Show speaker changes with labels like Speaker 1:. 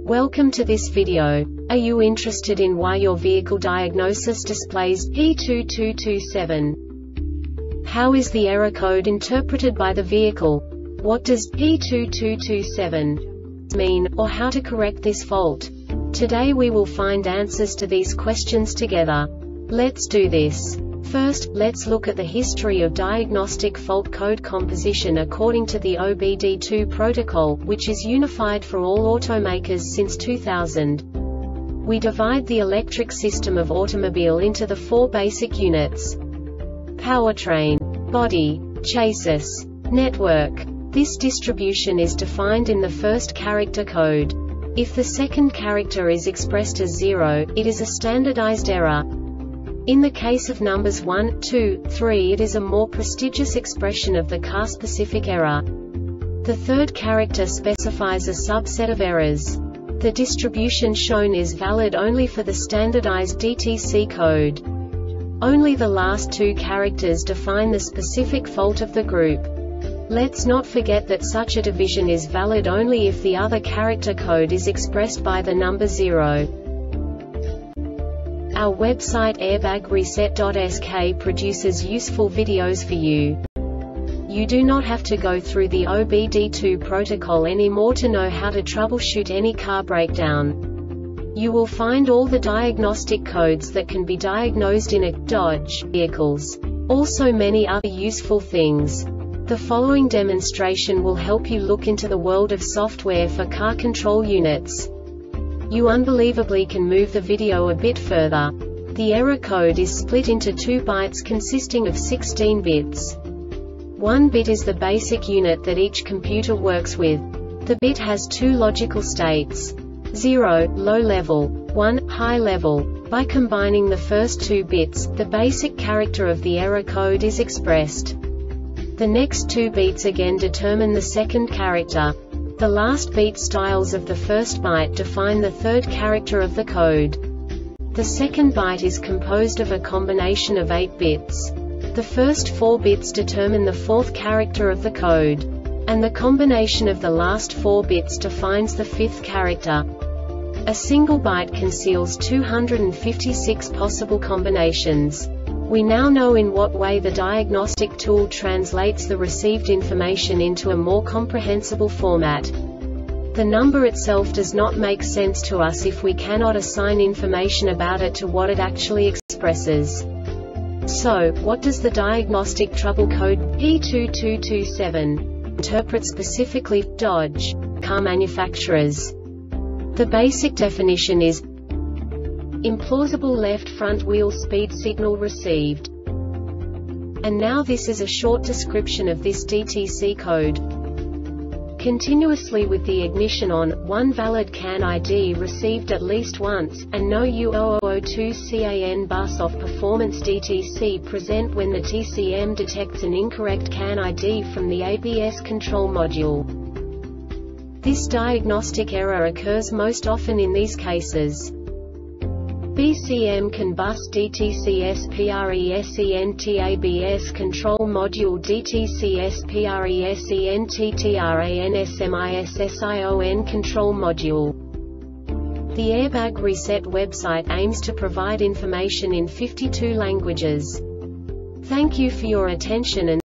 Speaker 1: Welcome to this video. Are you interested in why your vehicle diagnosis displays P2227? How is the error code interpreted by the vehicle? What does P2227 mean, or how to correct this fault? Today we will find answers to these questions together. Let's do this. First, let's look at the history of diagnostic fault code composition according to the OBD2 protocol, which is unified for all automakers since 2000. We divide the electric system of automobile into the four basic units: powertrain, body, chassis, network. This distribution is defined in the first character code. If the second character is expressed as 0, it is a standardized error. In the case of numbers 1, 2, 3, it is a more prestigious expression of the car-specific error. The third character specifies a subset of errors. The distribution shown is valid only for the standardized DTC code. Only the last two characters define the specific fault of the group. Let's not forget that such a division is valid only if the other character code is expressed by the number 0. Our website airbagreset.sk produces useful videos for you. You do not have to go through the OBD2 protocol anymore to know how to troubleshoot any car breakdown. You will find all the diagnostic codes that can be diagnosed in a Dodge vehicles. Also many other useful things. The following demonstration will help you look into the world of software for car control units. You unbelievably can move the video a bit further. The error code is split into 2 bytes consisting of 16 bits. 1 bit is the basic unit that each computer works with. The bit has 2 logical states: 0, low level, 1, high level. By combining the first 2 bits, the basic character of the error code is expressed. The next 2 beats again determine the second character. The last beat styles of the first byte define the third character of the code. The second byte is composed of a combination of 8 bits. The first 4 bits determine the fourth character of the code. And the combination of the last 4 bits defines the fifth character. A single byte conceals 256 possible combinations. We now know in what way the diagnostic tool translates the received information into a more comprehensible format. The number itself does not make sense to us if we cannot assign information about it to what it actually expresses. So, what does the diagnostic trouble code P2227 interpret specifically for Dodge car manufacturers? The basic definition is implausible left front wheel speed signal received. And now this is a short description of this DTC code. Continuously with the ignition on, 1 valid CAN ID received at least once, and no U0002 CAN bus off performance DTC present when the TCM detects an incorrect CAN ID from the ABS control module. This diagnostic error occurs most often in these cases: BCM CAN bus DTCS PRESENT ABS control module DTCS PRESENT TRANSMISSION control module. The Airbag Reset website aims to provide information in 52 languages. Thank you for your attention and